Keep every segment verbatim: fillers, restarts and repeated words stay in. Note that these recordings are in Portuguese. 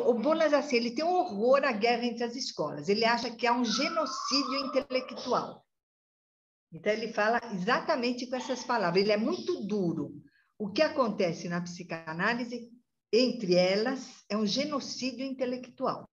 o Bolas, assim, ele tem um horror à guerra entre as escolas. Ele acha que há um genocídio intelectual. Então, ele fala exatamente com essas palavras. Ele é muito duro. O que acontece na psicanálise, entre elas, é um genocídio intelectual.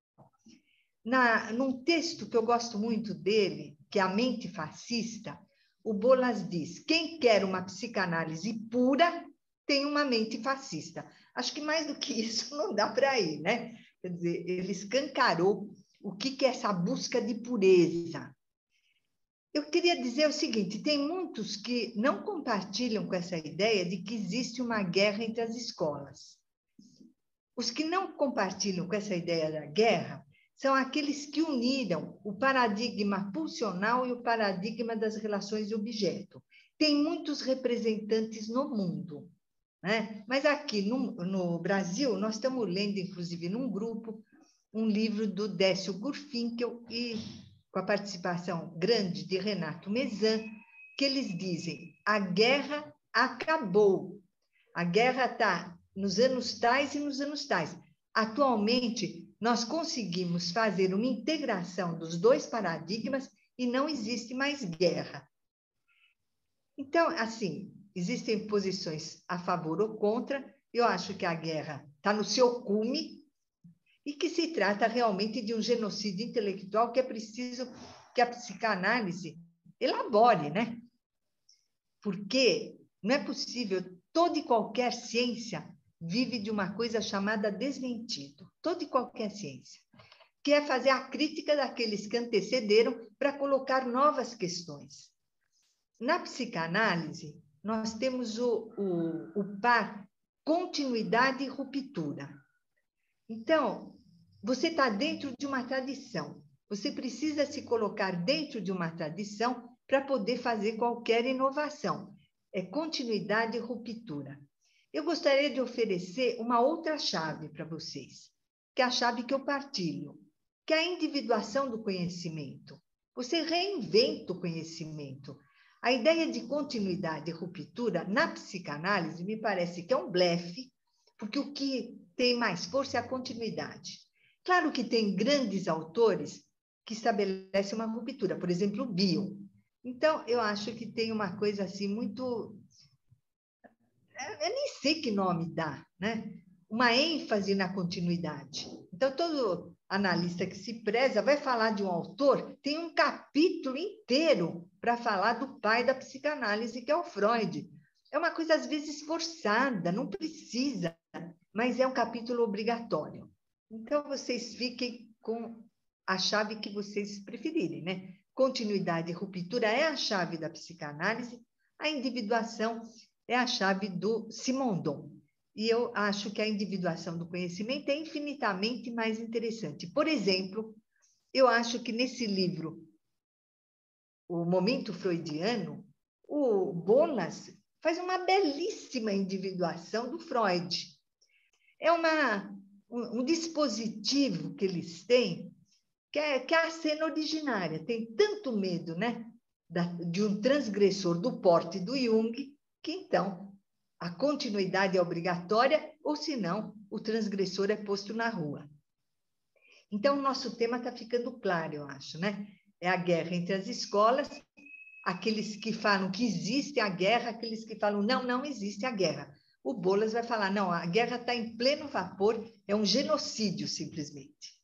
Na, num texto que eu gosto muito dele, que é A Mente Fascista, o Bolas diz: quem quer uma psicanálise pura tem uma mente fascista. Acho que mais do que isso não dá para ir, né? Quer dizer, ele escancarou o que é essa busca de pureza. Eu queria dizer o seguinte: tem muitos que não compartilham com essa ideia de que existe uma guerra entre as escolas. Os que não compartilham com essa ideia da guerra são aqueles que uniram o paradigma pulsional e o paradigma das relações de objeto. Tem muitos representantes no mundo, né? Mas aqui no, no Brasil, nós estamos lendo, inclusive, num grupo, um livro do Décio Gurfinkel e com a participação grande de Renato Mezan, que eles dizem: a guerra acabou. A guerra está nos anos tais e nos anos tais. Atualmente, nós conseguimos fazer uma integração dos dois paradigmas e não existe mais guerra. Então, assim, existem posições a favor ou contra. Eu acho que a guerra está no seu cume e que se trata realmente de um genocídio intelectual que é preciso que a psicanálise elabore, né? Porque não é possível, toda e qualquer ciência vive de uma coisa chamada desmentido, toda e qualquer ciência, que é fazer a crítica daqueles que antecederam para colocar novas questões. Na psicanálise, nós temos o, o, o par continuidade e ruptura. Então, você está dentro de uma tradição, você precisa se colocar dentro de uma tradição para poder fazer qualquer inovação. É continuidade e ruptura. Eu gostaria de oferecer uma outra chave para vocês, que é a chave que eu partilho, que é a individuação do conhecimento. Você reinventa o conhecimento. A ideia de continuidade e ruptura na psicanálise me parece que é um blefe, porque o que tem mais força é a continuidade. Claro que tem grandes autores que estabelecem uma ruptura, por exemplo, o Bion. Então, eu acho que tem uma coisa assim muito... Eu nem sei que nome dá, né? Uma ênfase na continuidade. Então, todo analista que se preza vai falar de um autor, tem um capítulo inteiro para falar do pai da psicanálise, que é o Freud. É uma coisa, às vezes, forçada, não precisa, mas é um capítulo obrigatório. Então, vocês fiquem com a chave que vocês preferirem, né? Continuidade e ruptura é a chave da psicanálise, a individuação é a chave do Simondon. E eu acho que a individuação do conhecimento é infinitamente mais interessante. Por exemplo, eu acho que nesse livro, O Momento Freudiano, o Bolas faz uma belíssima individuação do Freud. É uma, um, um dispositivo que eles têm, que é, que é a cena originária. Tem tanto medo, né, da, de um transgressor do porte do Jung, que então a continuidade é obrigatória, ou senão o transgressor é posto na rua. Então, o nosso tema está ficando claro, eu acho, né? É a guerra entre as escolas, aqueles que falam que existe a guerra, aqueles que falam, não, não existe a guerra. O Bolas vai falar, não, a guerra está em pleno vapor, é um genocídio, simplesmente.